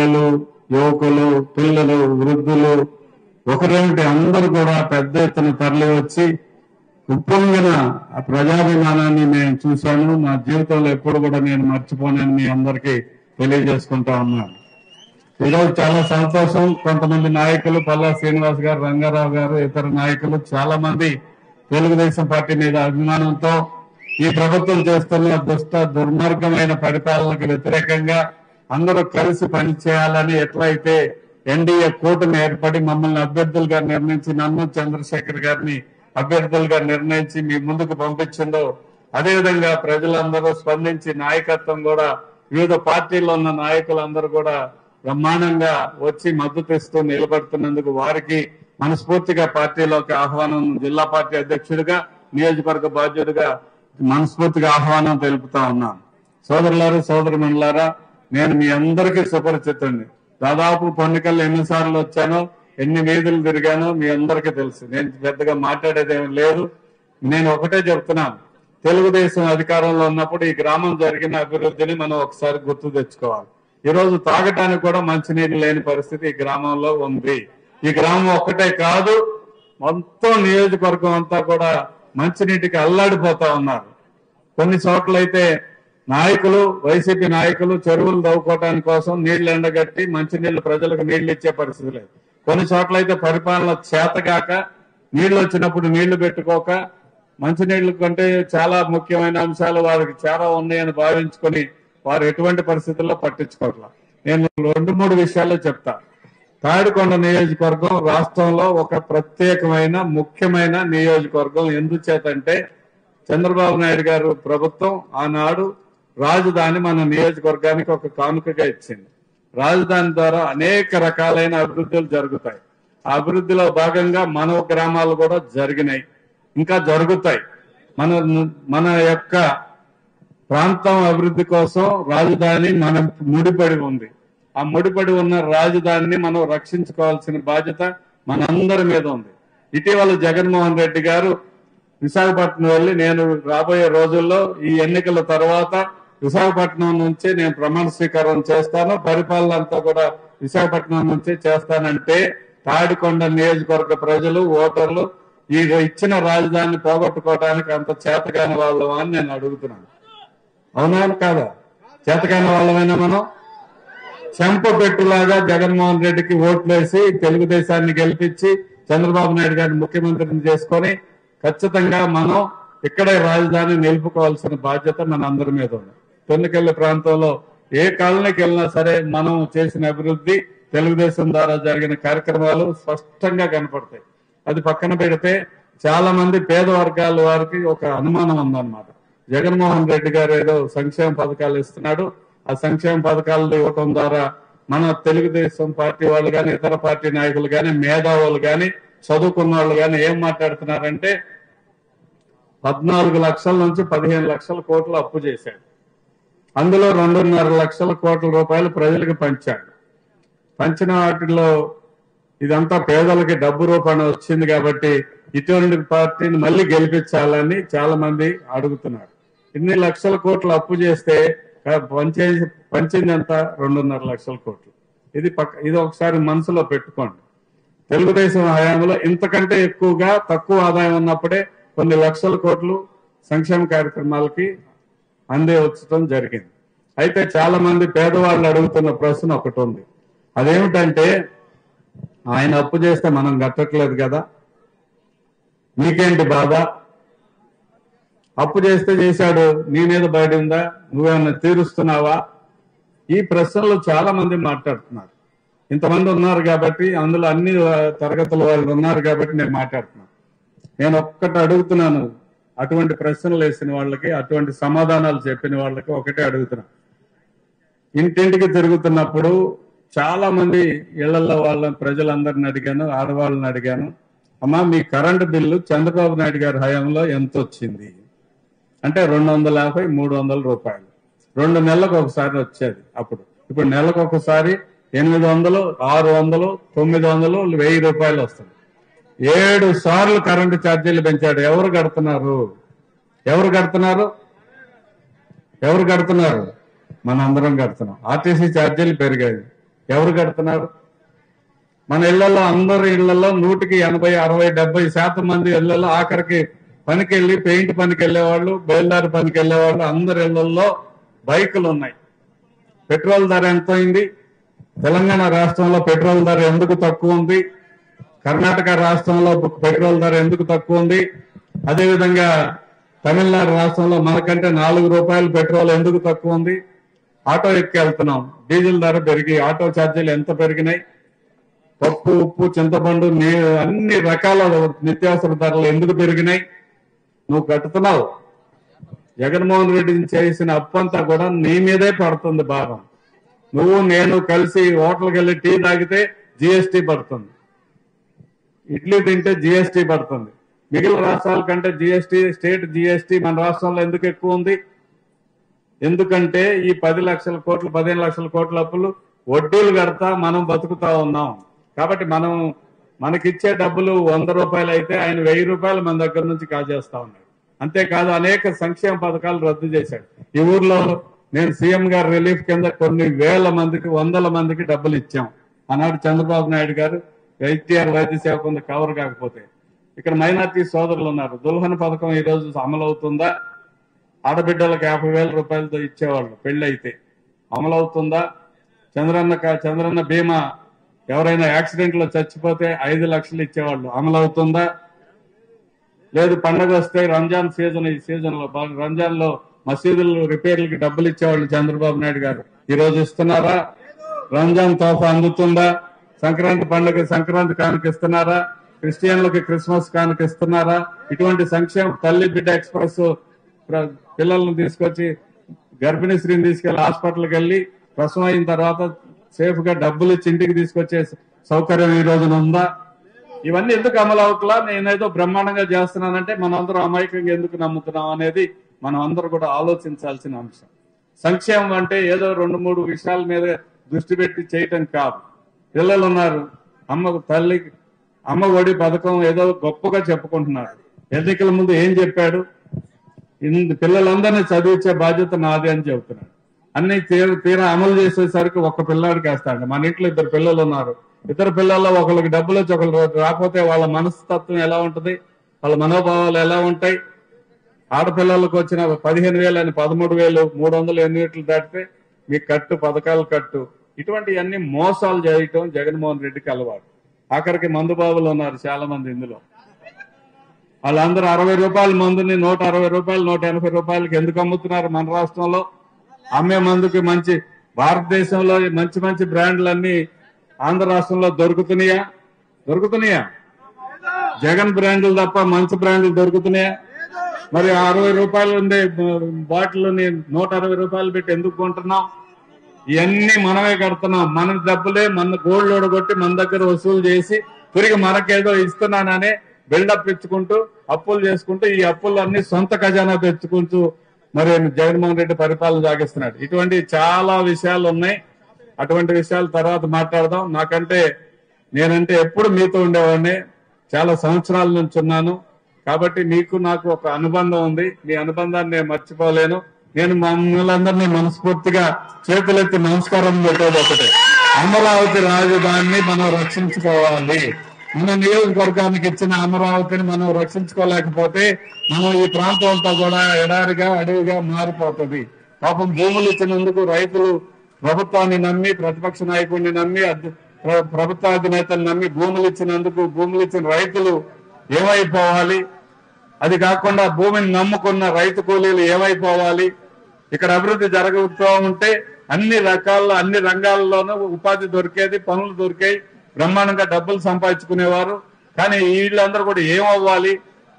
మహిళలు, యువకులు, పిల్లలు, వృద్ధులు ఒకరేమిటి అందరూ కూడా పెద్ద ఎత్తున తరలి వచ్చి ఉప్పొంగిన ఆ ప్రజాభిమానాన్ని నేను చూశాను. నా జీవితంలో ఎప్పుడు కూడా నేను మర్చిపోనని మీ అందరికీ తెలియజేసుకుంటా ఉన్నాను. ఈరోజు చాలా సంతోషం. కొంతమంది నాయకులు, పల్లా శ్రీనివాస్ గారు, రంగారావు గారు, ఇతర నాయకులు చాలా మంది తెలుగుదేశం పార్టీ మీద అభిమానంతో ఈ ప్రభుత్వం చేస్తున్న దుర్మార్గమైన పరిపాలనకు వ్యతిరేకంగా అందరూ కలిసి పనిచేయాలని ఎట్లయితే ఎన్డీఏ కూటమి ఏర్పడి మమ్మల్ని అభ్యర్థులుగా నిర్ణయించి, నన్ను చంద్రశేఖర్ గారిని అభ్యర్థులుగా నిర్ణయించి మీ ముందుకు పంపించిందో అదేవిధంగా ప్రజలందరూ స్పందించి నాయకత్వం కూడా వివిధ పార్టీల్లో ఉన్న నాయకులందరూ కూడా బ్రహ్మాండంగా వచ్చి మద్దతు ఇస్తూ నిలబడుతున్నందుకు వారికి మనస్ఫూర్తిగా పార్టీలోకి ఆహ్వానం, జిల్లా పార్టీ అధ్యక్షుడిగా, నియోజకవర్గ బాధ్యుడిగా మనస్ఫూర్తిగా ఆహ్వానం తెలుపుతా ఉన్నాను. సోదరులారా, సోదరిమణులారా, నేను మీ అందరికీ సుపరిచితుడిని. దాదాపు పొన్నికల్లో ఎన్నిసార్లు వచ్చానో, ఎన్ని వీధులు తిరిగానో మీ అందరికీ తెలుసు. నేను పెద్దగా మాట్లాడేదేమీ లేదు. నేను ఒకటే చెప్తున్నాను, తెలుగుదేశం అధికారంలో ఉన్నప్పుడు ఈ గ్రామం జరిగిన అభివృద్ధిని మనం ఒకసారి గుర్తు తెచ్చుకోవాలి. ఈ రోజు తాగటానికి కూడా మంచినీరు లేని పరిస్థితి ఈ గ్రామంలో ఉంది. ఈ గ్రామం ఒక్కటే కాదు, మొత్తం నియోజకవర్గం అంతా కూడా మంచినీటికి అల్లాడిపోతా ఉన్నారు. కొన్ని చోట్లయితే నాయకులు, వైసీపీ నాయకులు చెరువులు తవ్వుకోవడానికి కోసం నీళ్లు ఎండగట్టి మంచినీళ్లు ప్రజలకు నీళ్లు ఇచ్చే పరిస్థితి లేదు. కొన్ని చోట్లయితే పరిపాలన చేతగాక నీళ్లు వచ్చినప్పుడు నీళ్లు పెట్టుకోక, మంచినీళ్ల కంటే చాలా ముఖ్యమైన అంశాలు వారికి చాలా ఉన్నాయని భావించుకొని వారు ఎటువంటి పరిస్థితుల్లో పట్టించుకోవట్లా. నేను 2-3 విషయాలు చెప్తా. తాడికొండ నియోజకవర్గం రాష్ట్రంలో ఒక ప్రత్యేకమైన ముఖ్యమైన నియోజకవర్గం. ఎందుచేతంటే చంద్రబాబు నాయుడు గారు ప్రభుత్వం ఆనాడు రాజధాని మన నియోజకవర్గానికి ఒక కానుకగా ఇచ్చింది. రాజధాని ద్వారా అనేక రకాలైన అభివృద్ధులు జరుగుతాయి. ఆ అభివృద్ధిలో భాగంగా మన గ్రామాలు కూడా జరిగినాయి, ఇంకా జరుగుతాయి. మన యొక్క ప్రాంతం అభివృద్ధి కోసం రాజధాని మనం ముడిపడి ఉంది. ఆ ముడిపడి ఉన్న రాజధానిని మనం రక్షించుకోవాల్సిన బాధ్యత మనందరి మీద ఉంది. ఇటీవల జగన్మోహన్ రెడ్డి గారు విశాఖపట్నం వెళ్ళి, నేను రాబోయే రోజుల్లో ఈ ఎన్నికల తర్వాత విశాఖపట్నం నుంచే నేను ప్రమాణ స్వీకారం చేస్తాను, పరిపాలన అంతా కూడా విశాఖపట్నం నుంచే చేస్తానంటే తాడికొండ నియోజకవర్గ ప్రజలు, ఓటర్లు ఈ ఇచ్చిన రాజధానిని పోగొట్టుకోవడానికి అంత చేతకాని వాళ్ళం అని నేను అడుగుతున్నాను. అవునా కాదా? చేతకాని వాళ్ళమైనా మనం చెంపపెట్టులాగా జగన్మోహన్ రెడ్డికి ఓట్లేసి తెలుగుదేశాన్ని గెలిపించి చంద్రబాబు నాయుడు గారిని ముఖ్యమంత్రిని చేసుకొని ఖచ్చితంగా మనం ఇక్కడే రాజధాని నిలుపుకోవాల్సిన బాధ్యత మన అందరి మీద ఉంది. తొన్నికెళ్ళి ప్రాంతంలో ఏ కాలనీకి వెళ్ళినా సరే మనం చేసిన అభివృద్ధి, తెలుగుదేశం ద్వారా జరిగిన కార్యక్రమాలు స్పష్టంగా కనపడతాయి. అది పక్కన పెడితే చాలా మంది పేద వర్గాల వారికి ఒక అనుమానం ఉందన్నమాట. జగన్మోహన్ రెడ్డి గారు ఏదో సంక్షేమ పథకాలు ఇస్తున్నాడు, ఆ సంక్షేమ పథకాలు ఇవ్వటం ద్వారా మన తెలుగుదేశం పార్టీ వాళ్ళు కానీ, ఇతర పార్టీ నాయకులు కానీ, మేధావులు కానీ, చదువుకున్న వాళ్ళు కానీ ఏం మాట్లాడుతున్నారంటే 14 లక్షల నుంచి 15 లక్షల కోట్లు అప్పు చేశాడు. అందులో 2.5 లక్షల కోట్ల రూపాయలు ప్రజలకు పంచాడు. పంచిన వాటిలో ఇదంతా పేదలకి డబ్బు రూపాన వచ్చింది కాబట్టి ఇటువంటి పార్టీని మళ్ళీ గెలిపించాలని చాలా మంది అడుగుతున్నారు. ఇన్ని లక్షల కోట్లు అప్పు చేస్తే పంచిందంతా 2.5 లక్షల కోట్లు. ఇది ఒకసారి మనసులో పెట్టుకోండి. తెలుగుదేశం హయాంలో ఇంతకంటే ఎక్కువగా తక్కువ ఆదాయం ఉన్నప్పుడే కొన్ని లక్షల కోట్లు సంక్షేమ కార్యక్రమాలకి అందే వచ్చటం జరిగింది. అయితే చాలా మంది పేదవాళ్ళు అడుగుతున్న ప్రశ్న ఒకటి ఉంది. అదేమిటంటే, ఆయన అప్పు చేస్తే మనం కట్టట్లేదు కదా, నీకేంటి బాధ? అప్పు చేస్తే చేశాడు, నీ మీద పడిందా, నువ్వేమన్నా తీరుస్తున్నావా? ఈ ప్రశ్నలు చాలా మంది మాట్లాడుతున్నారు. ఇంతమంది ఉన్నారు కాబట్టి, అందులో అన్ని తరగతుల వాళ్ళు ఉన్నారు కాబట్టి నేను మాట్లాడుతున్నాను. నేను ఒక్కటి అడుగుతున్నాను, అటువంటి ప్రశ్నలు వేసిన వాళ్ళకి, అటువంటి సమాధానాలు చెప్పిన వాళ్ళకి ఒకటే అడుగుతున్నాను. ఇంటింటికి తిరుగుతున్నప్పుడు చాలా మంది ఇళ్లలో వాళ్ళ ప్రజలందరిని అడిగాను, ఆడవాళ్ళని అడిగాను, అమ్మా మీ కరెంటు బిల్లు చంద్రబాబు నాయుడు గారి హయాంలో ఎంత వచ్చింది అంటే 250-300 రూపాయలు. 2 నెలలకు ఒకసారి వచ్చేది అప్పుడు. ఇప్పుడు నెలకు ఒకసారి 800, 600, 900, 1000 రూపాయలు వస్తుంది. 7 సార్లు కరెంటు ఛార్జీలు పెంచాడు. ఎవరు కడుతున్నారు? ఎవరు కడుతున్నారు? మన అందరం కడుతున్నాం. ఆర్టీసీ ఛార్జీలు పెరిగాయి. ఎవరు కడుతున్నారు? మన ఇళ్లలో అందరి ఇళ్లలో 100కి 80, 60, 70% మంది ఇళ్లలో ఆఖరికి పనికి వెళ్ళి పెయింట్ పనికి వెళ్ళేవాళ్ళు, బయలుదారి పనికి వెళ్ళేవాళ్ళు అందరి ఇళ్లలో బైకులు ఉన్నాయి. పెట్రోల్ ధర ఎంత అయింది? తెలంగాణ రాష్ట్రంలో పెట్రోల్ ధర ఎందుకు తక్కువ ఉంది? కర్ణాటక రాష్ట్రంలో పెట్రోల్ ధర ఎందుకు తక్కువ ఉంది? అదేవిధంగా తమిళనాడు రాష్ట్రంలో మనకంటే 4 రూపాయలు పెట్రోల్ ఎందుకు తక్కువ ఉంది? ఆటో ఎక్కి వెళ్తున్నాం, డీజిల్ ధర పెరిగి ఆటో ఛార్జీలు ఎంత పెరిగినాయి? పప్పు, ఉప్పు, చింతపండు, అన్ని రకాల నిత్యావసర ధరలు ఎందుకు పెరిగినాయి? నువ్వు కట్టుతున్నావు. జగన్మోహన్ రెడ్డి చేసిన అప్పంతా కూడా నీ మీదే పడుతుంది భారం. నువ్వు నేను కలిసి హోటల్కి వెళ్ళి టీ తాగితే జిఎస్టీ పడుతుంది, ఇడ్లీ తింటే జిఎస్టీ పడుతుంది. మిగిలిన రాష్ట్రాల కంటే జిఎస్టీ, స్టేట్ జిఎస్టీ మన రాష్ట్రంలో ఎందుకు ఎక్కువ ఉంది? ఎందుకంటే ఈ 10 లక్షల కోట్లు 15 లక్షల కోట్ల అప్పులు వడ్డీలు కడతా మనం బతుకుతా ఉన్నాం. కాబట్టి మనకిచ్చే డబ్బులు 100 రూపాయలు అయితే ఆయన 1000 రూపాయలు మన దగ్గర నుంచి కాజేస్తా ఉన్నాడు. అంతేకాదు అనేక సంక్షేమ పథకాలు రద్దు చేశాడు. ఈ ఊర్లో నేను సీఎం గారు రిలీఫ్ కింద కొన్ని వేల మందికి, వందల మందికి డబ్బులు ఇచ్చాం. ఆనాడు చంద్రబాబు నాయుడు గారు వైద్యార్ వైద్య సేవ కింద కవర్ కాకపోతే. ఇక్కడ మైనార్టీ సోదరులు ఉన్నారు. దుల్హన్ పథకం ఈ రోజు అమలు అవుతుందా? ఆడబిడ్డలకు 50,000 రూపాయలతో ఇచ్చేవాళ్ళు పెళ్లి అయితే, అమలవుతుందా? చంద్రన్న బీమా ఎవరైనా యాక్సిడెంట్ లో చచ్చిపోతే 5 లక్షలు ఇచ్చేవాళ్ళు, అమలవుతుందా? లేదు పండగ వస్తే రంజాన్ సీజన్, ఈ సీజన్ లో రంజాన్ లో మసీదులు రిపేర్లకి డబ్బులు ఇచ్చేవాళ్ళు చంద్రబాబు నాయుడు గారు, ఈ రోజు ఇస్తున్నారా? రంజాన్ తోఫా అందుతుందా? సంక్రాంతి పండుగ సంక్రాంతి కానుక ఇస్తున్నారా? క్రిస్టియన్లకి క్రిస్మస్ కానుక ఇస్తున్నారా? ఇటువంటి సంక్షేమ తల్లి బిడ్డ ఎక్స్ప్రెస్ పిల్లలను తీసుకొచ్చి గర్భిణీ స్త్రీని తీసుకెళ్లి హాస్పిటల్కి వెళ్ళి ప్రసవం అయిన తర్వాత సేఫ్ గా డబ్బులు ఇచ్చి ఇంటికి తీసుకొచ్చే సౌకర్యం ఈ రోజున ఉందా? ఇవన్నీ ఎందుకు అమలు అవట్లా? నేనేదో బ్రహ్మాండంగా చేస్తున్నానంటే మనందరం అమాయకంగా ఎందుకు నమ్ముతున్నాం అనేది మనం అందరూ కూడా ఆలోచించాల్సిన అంశం. సంక్షేమం అంటే ఏదో 2-3 విషయాల మీద దృష్టి పెట్టి చేయటం కాదు. పిల్లలు ఉన్నారు, అమ్మ ఒడి పథకం ఏదో గొప్పగా చెప్పుకుంటున్నారు. ఎన్నికల ముందు ఏం చెప్పాడు? పిల్లలందరినీ చదివించే బాధ్యత నాదే అని చెబుతున్నాడు. అన్ని తీరా అమలు చేసేసరికి ఒక్క పిల్లాడికి వేస్తాడు. మన ఇంట్లో 2 పిల్లలు ఉన్నారు. ఇద్దరు పిల్లల్లో ఒకరికి డబ్బులు వచ్చి ఒకరు రాకపోతే వాళ్ళ మనస్తత్వం ఎలా ఉంటది? వాళ్ళ మనోభావాలు ఎలా ఉంటాయి? ఆడపిల్లలకు వచ్చిన 15,000 అని 13,300 ఎన్నిట్లు దాటితే మీకు కట్టు, పథకాలు కట్టు, ఇటువంటివన్నీ మోసాలు చేయటం జగన్మోహన్ రెడ్డికి అలవాటు. ఆఖరికి మందుబాబులు ఉన్నారు చాలా మంది ఇందులో. వాళ్ళందరూ 60 రూపాయల మందుని 160 రూపాయలు, 180 రూపాయలకి ఎందుకు అమ్ముతున్నారు? మన రాష్ట్రంలో అమ్మే మందుకి మంచి భారతదేశంలో మంచి మంచి బ్రాండ్లన్నీ ఆంధ్ర రాష్ట్రంలో దొరుకుతున్నాయా? జగన్ బ్రాండ్లు తప్ప మంచి బ్రాండ్లు దొరుకుతున్నాయా? మరి 60 రూపాయలు ఉండే బాటిల్ 160 రూపాయలు పెట్టి ఎందుకు కొంటున్నాం? ఇవన్నీ మనమే కడుతున్నాం. మన డబ్బులే మన గోల్డ్ ఓడగొట్టి మన దగ్గర వసూలు చేసి తిరిగి మనకేదో ఇస్తున్నాననే బిల్డప్ ఇచ్చుకుంటూ అప్పులు చేసుకుంటూ ఈ అప్పులన్నీ సొంత ఖజానా తెచ్చుకుంటూ మరి జగన్మోహన్ రెడ్డి పరిపాలన సాగిస్తున్నాడు. ఇటువంటి చాలా విషయాలు ఉన్నాయి. అటువంటి విషయాలు తర్వాత మాట్లాడదాం. నేనంటే ఎప్పుడు మీతో ఉండేవాడిని, చాలా సంవత్సరాల నుంచి ఉన్నాను. కాబట్టి మీకు నాకు ఒక అనుబంధం ఉంది. మీ అనుబంధాన్ని నేను మర్చిపోలేను. నేను మమ్మల్ని అందరినీ మనస్ఫూర్తిగా చేతులెత్తి నమస్కారం పెట్టేది ఒకటే, అమరావతి రాజధానిని మనం రక్షించుకోవాలి. మన నియోజకవర్గానికి ఇచ్చిన అమరావతిని మనం రక్షించుకోలేకపోతే మనం ఈ ప్రాంతం అంతా కూడా ఎడారిగా అడవిగా మారిపోతుంది. పాపం భూములు ఇచ్చినందుకు రైతులు ప్రభుత్వాన్ని నమ్మి, ప్రతిపక్ష నాయకుడిని నమ్మి, ప్రభుత్వాధినేతలు నమ్మి భూములు ఇచ్చినందుకు భూములు ఇచ్చిన రైతులు ఏమైపోవాలి? అది కాకుండా భూమిని నమ్ముకున్న రైతు కూలీలు ఏమైపోవాలి? ఇక్కడ అభివృద్ధి జరుగుతూ ఉంటే అన్ని రంగాల్లోనూ ఉపాధి దొరికేది, పనులు దొరికాయి, బ్రహ్మాండంగా డబ్బులు సంపాదించుకునేవారు. కానీ వీళ్ళందరూ కూడా ఏమవ్వాలి?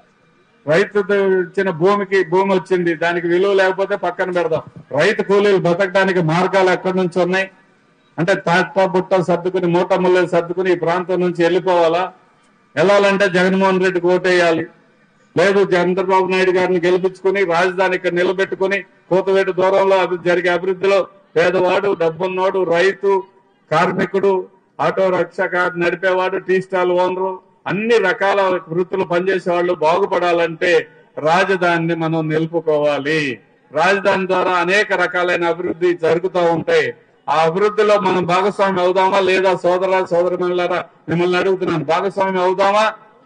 రైతు ఇచ్చిన భూమి వచ్చింది, దానికి విలువ లేకపోతే పక్కన పెడదాం. రైతు కూలీలు బతకడానికి మార్గాలు ఎక్కడి నుంచి ఉన్నాయి? అంటే తాట బుట్ట సర్దుకుని, మూట ముళ్ళలు సర్దుకుని ఈ ప్రాంతం నుంచి వెళ్ళిపోవాలా? వెళ్ళాలంటే జగన్మోహన్ రెడ్డికి ఓటేయాలి. లేదు చంద్రబాబు నాయుడు గారిని గెలిపించుకుని రాజధాని ఇక్కడ నిలబెట్టుకుని కోతవేటు దూరంలో జరిగే అభివృద్ధిలో పేదవాడు, డబ్బున్నోడు, రైతు, కార్మికుడు, ఆటో రిక్షా నడిపేవాడు, టీ స్టాల్ ఓనరు, అన్ని రకాల వృత్తులు పనిచేసే వాళ్ళు బాగుపడాలంటే రాజధానిని మనం నిలుపుకోవాలి. రాజధాని ద్వారా అనేక రకాలైన అభివృద్ధి జరుగుతూ ఉంటాయి. ఆ అభివృద్ధిలో మనం భాగస్వామి అవుదామా లేదా? సోదరులారా మిమ్మల్ని అడుగుతున్నాను, భాగస్వామి అవుదామా?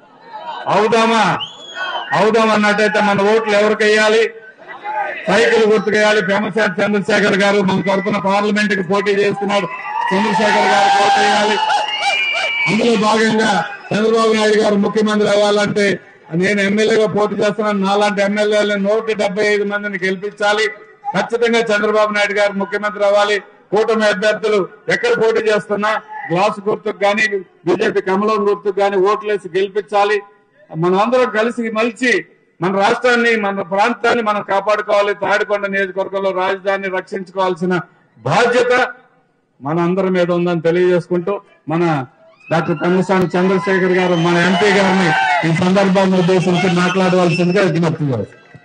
అవుదామన్నట్టయితే మన ఓట్లు ఎవరికి వేయాలి? సైకిల్ గుర్తుకేయాలి. పెమ్మసాని చంద్రశేఖర్ గారు మన తరఫున పార్లమెంట్ కి పోటీ చేస్తున్నాడు. చంద్రశేఖర్ గారు ఓటు వేయాలి. అందులో భాగంగా చంద్రబాబు నాయుడు గారు ముఖ్యమంత్రి అవ్వాలంటే నేను ఎమ్మెల్యేగా పోటీ చేస్తున్నాను. నాలాంటి ఎమ్మెల్యేలను 175 మందిని గెలిపించాలి. ఖచ్చితంగా చంద్రబాబు నాయుడు గారు ముఖ్యమంత్రి అవ్వాలి. కూటమి అభ్యర్థులు ఎక్కడ పోటీ చేస్తున్నా గ్లాసు గుర్తుకు కానీ బీజేపీ కమలం గుర్తుకు కానీ ఓట్లేసి గెలిపించాలి. మనం అందరం కలిసి మలిచి మన రాష్ట్రాన్ని మన ప్రాంతాన్ని మనం కాపాడుకోవాలి. తాడికొండ నియోజకవర్గంలో రాజధానిని రక్షించుకోవాల్సిన బాధ్యత మన అందరి మీద ఉందని తెలియజేసుకుంటూ మన డాక్టర్ పెమ్మసాని చంద్రశేఖర్ గారు మన ఎంపీ గారిని ఈ సందర్భాన్ని ఉద్దేశించి మాట్లాడవలసిందిగా విజ్ఞప్తి చేస్తారు.